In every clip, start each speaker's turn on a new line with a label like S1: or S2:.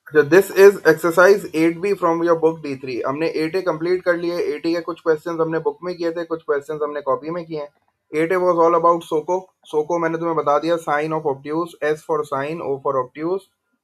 S1: तो this is exercise 8B from your book D3। हमने 8A complete कर लिए। 8A के कुछ क्वेश्चंस हमने बुक में किए थे, कुछ क्वेश्चंस हमने कॉपी में किए हैं। 8A वाज ऑल अबाउट सोको। सोको मैंने तुम्हें बता दिया, sine of obtuse, S for sine, O for obtuse,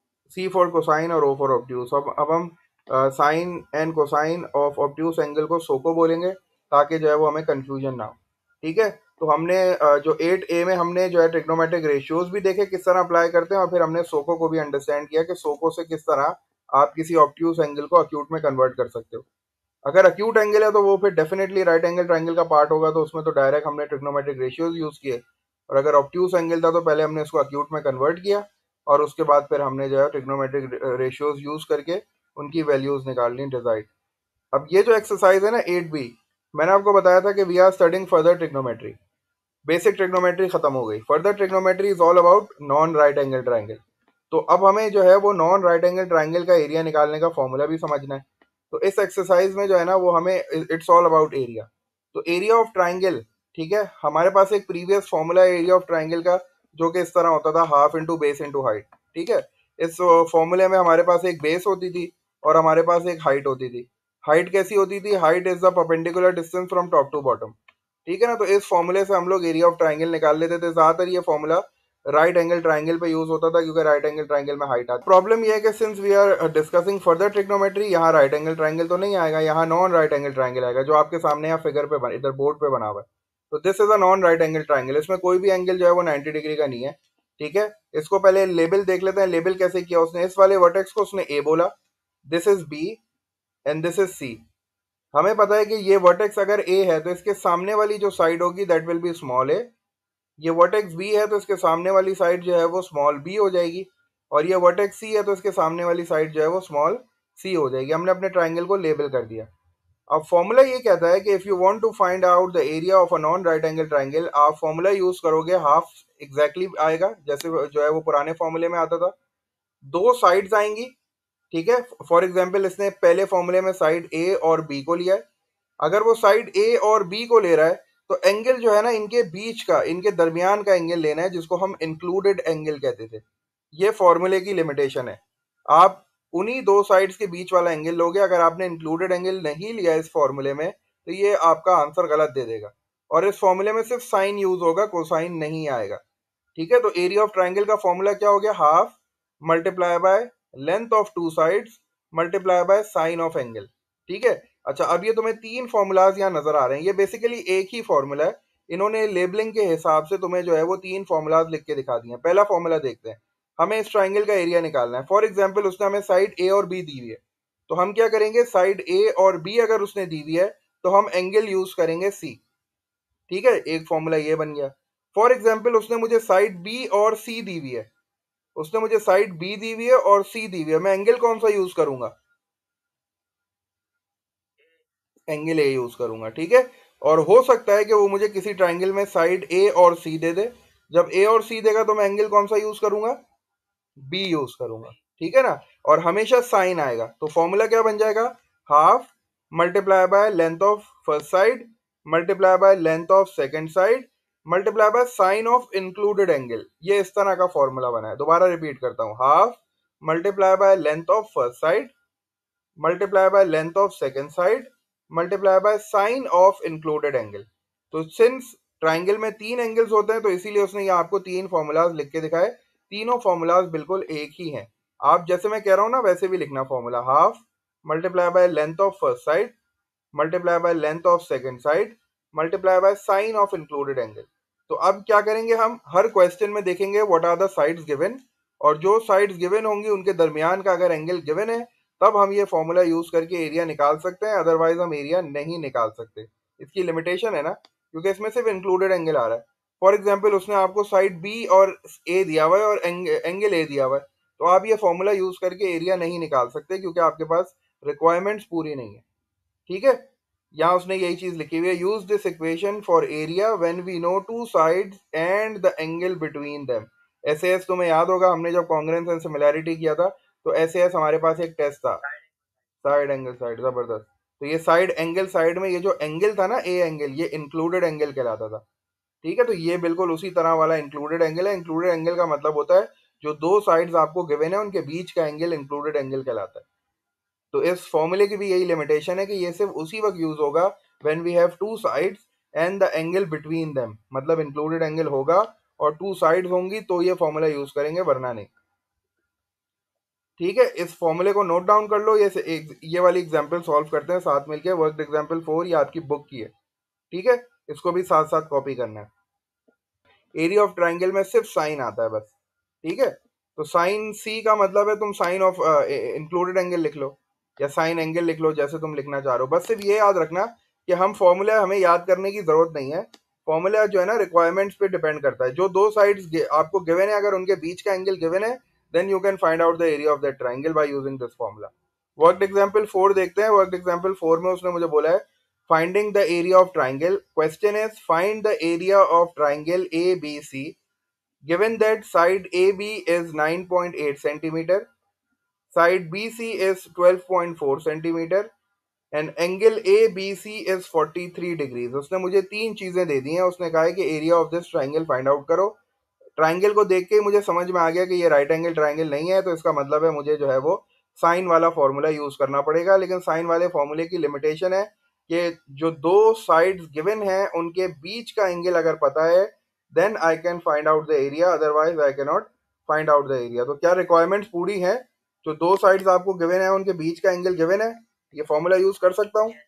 S1: C for cosine और O फॉर ऑब्ट्यूज। अब हम sine and cosine of obtuse angle को सोको बोलेंगे, ताकि जो है वो हमें कंफ्यूजन ना हो। ठीक है, तो हमने जो 8A में हमने जो है ट्रिग्नोमेट्रिक रेशियोज भी देखे किस तरह अप्लाई करते हैं, और फिर हमने सोको को भी अंडरस्टैंड किया कि सोको से किस तरह आप किसी ऑब्ट्यूज एंगल को अक्यूट में कन्वर्ट कर सकते हो। अगर अक्यूट एंगल है तो वो फिर डेफिनेटली राइट एंगल ट्राइंगल का पार्ट होगा, तो उसमें तो डायरेक्ट हमने ट्रिग्नोमेट्रिक रेशियोज यूज किए। और अगर ऑब्ट्यूज एंगल था तो पहले हमने इसको अक्यूट में कन्वर्ट किया, और उसके बाद फिर हमने जो है ट्रिग्नोमेट्रिक रेशियोज यूज करके उनकी वैल्यूज निकाल ली डिजाइड। अब ये जो एक्सरसाइज है ना 8B, मैंने आपको बताया था कि we are studying further trigonometry. Basic trigonometry खत्म हो गई, further trigonometry is all about non right angle triangle. तो अब हमें जो है वो नॉन राइट एंगल ट्राइंगल का एरिया निकालने का फॉर्मूला भी समझना है। तो इस एक्सरसाइज में जो है ना वो हमें इट्स ऑल अबाउट एरिया। तो एरिया ऑफ ट्राइंगल, ठीक है, हमारे पास एक प्रीवियस फॉर्मूला है एरिया ऑफ ट्राइंगल का, जो कि इस तरह होता था, half into base into height. ठीक है, इस फॉर्मूले में हमारे पास एक बेस होती थी और हमारे पास एक हाइट होती थी। हाइट कैसी होती थी? Height is the perpendicular distance from top to bottom. ठीक है ना, तो इस फॉर्मूले से हम लोग एरिया ऑफ ट्राइंगल निकाल लेते थे। ज्यादातर ये फॉर्मूला राइट एंगल ट्राइंगल पे यूज होता था, क्योंकि राइट एंगल ट्राइंगल में हाइट आती। प्रॉब्लम ये है कि since we are discussing further trigonometry, यहाँ राइट एंगल ट्राइंगल तो नहीं आएगा, यहाँ नॉन राइट एंगल ट्राइंगल आएगा, जो आपके सामने यहाँ फिगर पे इधर बोर्ड पे बना हुआ है। तो this is a non right angle triangle. इसमें कोई भी एंगल जो है वो 90 डिग्री का नहीं है। ठीक है, इसको पहले लेबल देख लेते हैं। लेबल कैसे किया उसने? इस वाले वर्टेक्स को उसने ए बोला, this is B and this is C. हमें पता है कि ये वर्टेक्स अगर ए है तो इसके सामने वाली जो साइड होगी that will be small A. ये वर्टेक्स बी है तो इसके सामने वाली साइड जो है वो स्मॉल बी हो जाएगी। और ये वर्टेक्स सी है तो इसके सामने वाली साइड जो है वो स्मॉल सी हो जाएगी। हमने अपने ट्राइंगल को लेबल कर दिया। अब फॉर्मूला ये कहता है कि if you want to find out the area of a non right angle triangle, आप फॉर्मूला यूज करोगे हाफ एग्जैक्टली आएगा, जैसे जो है वो पुराने फॉर्मूले में आता था। दो साइड्स आएंगी। ठीक है, फॉर एग्जाम्पल इसने पहले फॉर्मूले में साइड ए और बी को लिया है। अगर वो साइड ए और बी को ले रहा है तो एंगल जो है ना इनके बीच का, इनके दरमियान का एंगल लेना है, जिसको हम इंक्लूडेड एंगल कहते थे। ये फॉर्मूले की लिमिटेशन है। आप उन्हीं दो साइड्स के बीच वाला एंगल लोगे। अगर आपने इंक्लूडेड एंगल नहीं लिया इस फॉर्मूले में तो ये आपका आंसर गलत दे देगा। और इस फॉर्मूले में सिर्फ साइन यूज होगा, कोसाइन नहीं आएगा। ठीक है, तो एरिया ऑफ ट्राइंगल का फॉर्मूला क्या हो गया? Half multiply by length of two sides multiply by sine of angle. ठीक है, अच्छा, अब ये तुम्हें तीन फॉर्मूलाज यहाँ नजर आ रहे हैं। ये बेसिकली एक ही फॉर्मूला है। इन्होंने लेबलिंग के हिसाब से तुम्हें जो है वो तीन फॉर्मूलाज लिख के दिखा दिए हैं। पहला फॉर्मूला देखते हैं। हमें इस ट्राइंगल का एरिया निकालना है। फॉर एग्जाम्पल उसने हमें साइड ए और बी दी हुई है, तो हम क्या करेंगे? साइड ए और बी अगर उसने दी हुई है तो हम एंगल यूज करेंगे सी। ठीक है, एक फॉर्मूला ये बन गया। फॉर एग्जाम्पल उसने मुझे साइड बी और सी दी हुई है, उसने मुझे साइड बी दी हुई है और सी दी हुई है, मैं एंगल कौन सा यूज करूंगा? एंगल ए यूज करूंगा। ठीक है, और हो सकता है कि वो मुझे किसी ट्राइंगल में साइड ए और सी दे दे। जब ए और सी देगा तो मैं एंगल कौन सा यूज करूंगा? बी यूज करूंगा। ठीक है ना, और हमेशा साइन आएगा। तो फॉर्मूला क्या बन जाएगा? Half multiply by length of first side multiply by length of second side multiply by sine of included angle. ये इस तरह का फॉर्मूला बना है। दोबारा रिपीट करता हूं, half multiply by length of first side multiply by length of second side multiply by sine of included angle. तो सिंस ट्राइंगल में तीन एंगल्स होते हैं तो इसीलिए उसने ये आपको तीन फॉर्मूलाज लिख के दिखाए। तीनों फॉर्मूलाज बिल्कुल एक ही हैं। आप जैसे मैं कह रहा हूं ना वैसे भी लिखना formula. Half multiply by length of first side multiply by length of second side multiply by sine of included angle. तो अब क्या करेंगे? हम हर क्वेश्चन में देखेंगे what are the sides given, और जो साइड्स गिवन होंगी उनके दरमियान का अगर एंगल गिवन है तब हम ये फॉर्मूला यूज करके एरिया निकाल सकते हैं, अदरवाइज हम एरिया नहीं निकाल सकते। इसकी लिमिटेशन है ना, क्योंकि इसमें सिर्फ इंक्लूडेड एंगल आ रहा है। फॉर एग्जाम्पल उसने आपको साइड बी और ए दिया हुआ है और एंगल ए दिया हुआ है, तो आप ये फॉर्मूला यूज करके एरिया नहीं निकाल सकते, क्योंकि आपके पास रिक्वायरमेंट्स पूरी नहीं है। ठीक है, यहाँ उसने यही चीज लिखी हुई है, use this equation for area when we know two sides and the angle between them. As तुम्हें याद होगा, हमने जब कॉन्ग्रेंस एंड सिमिलैरिटी किया था तो एस हमारे पास एक टेस्ट था, साइड एंगल साइड। जबरदस्त। तो ये साइड एंगल साइड में ये जो एंगल था ना ए एंगल, ये इंक्लूडेड एंगल कहलाता था। ठीक है, तो ये बिल्कुल उसी तरह वाला इंक्लूडेड एंगल है। इंक्लूडेड एंगल का मतलब होता है जो दो साइड्स आपको गिवन है उनके बीच का एंगल इंक्लूडेड एंगल कहलाता है। तो इस फॉर्मूले की भी यही लिमिटेशन है कि ये सिर्फ उसी वक्त यूज होगा when we have two sides and the angle between them, मतलब इंक्लूडेड एंगल होगा और टू साइड्स होंगी तो ये फॉर्मूला यूज करेंगे, वरना नहीं। ठीक है, इस फॉर्मूले को नोट डाउन कर लो। ये वाली एग्जांपल सॉल्व करते हैं साथ मिलके। वर्क एग्जांपल 4 ये आपकी बुक की है। ठीक है, इसको भी साथ साथ कॉपी करना है। एरिया ऑफ ट्राइंगल में सिर्फ साइन आता है बस। ठीक है, तो साइन सी का मतलब है तुम साइन ऑफ इंक्लूडेड एंगल लिख लो या साइन एंगल लिख लो, जैसे तुम लिखना चाह रहे हो। बस सिर्फ ये याद रखना कि हम फॉर्मूला हमें याद करने की जरूरत नहीं है। फॉर्मूला जो है ना रिक्वायरमेंट्स पे डिपेंड करता है। जो दो साइड्स आपको गिवन है, अगर उनके बीच का एंगल गिवन है, then you can find out the area of that triangle by using this formula. Work example 4 देखते हैं। वर्क एग्जाम्पल 4 में उसने मुझे बोला है finding the area of triangle. Question is find the area of triangle A B C given that side AB is 9.8 centimeter, side BC is 12.4 centimeter and angle ABC is 43 degrees। उसने मुझे तीन चीजें दे दी हैं। उसने कहा है कि area of this triangle find out करो। ट्राइंगल को देख के ही मुझे समझ में आ गया कि ये राइट एंगल ट्राइंगल नहीं है, तो इसका मतलब है मुझे जो है वो साइन वाला फॉर्मूला यूज करना पड़ेगा। लेकिन साइन वाले फॉर्मूले की लिमिटेशन है कि जो दो साइड्स गिवन हैं उनके बीच का एंगल अगर पता है then I can find out the area, otherwise I can not find out the area. तो क्या रिक्वायरमेंट्स पूरी हैं? जो दो साइड्स आपको गिवन है उनके बीच का एंगल गिवन है, ये फॉर्मूला यूज कर सकता हूँ।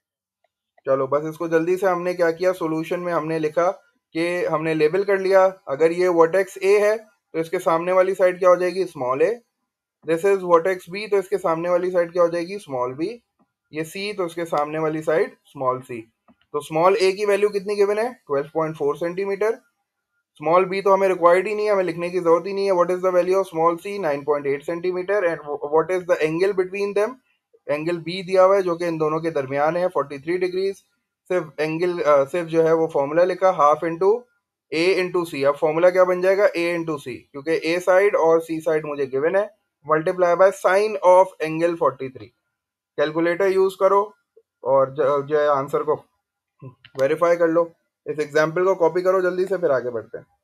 S1: चलो बस इसको जल्दी से हमने क्या किया, सॉल्यूशन में हमने लिखा कि हमने लेबल कर लिया। अगर ये वर्टेक्स ए है तो इसके सामने वाली साइड क्या हो जाएगी, small A. This is vertex B, तो इसके सामने वाली साइड क्या हो जाएगी, स्मॉल बी। ये सी, तो इसके सामने वाली साइड स्मॉल सी। तो स्मॉल ए की वैल्यू कितनी गिवन है, 12.4 सेंटीमीटर। स्मॉल बी तो हमें रिक्वायर्ड ही नहीं है, हमें लिखने की जरूरत ही नहीं है। What is the value of small C, 9.8 centimetre. And what is the angle between them, angle B दिया हुआ है जो कि इन दोनों के दरमियान है, 43 डिग्रीज। सिर्फ एंगल सिर्फ जो है वो फॉर्मूला लिखा, half into A into C. अब फॉर्मूला क्या बन जाएगा, ए इंटू सी, क्योंकि ए साइड और सी साइड मुझे गिवन है, multiply by sine of angle 43। Calculator use करो और जो है आंसर को वेरीफाई कर लो। इस एग्जाम्पल को कॉपी करो जल्दी से, फिर आगे बढ़ते हैं।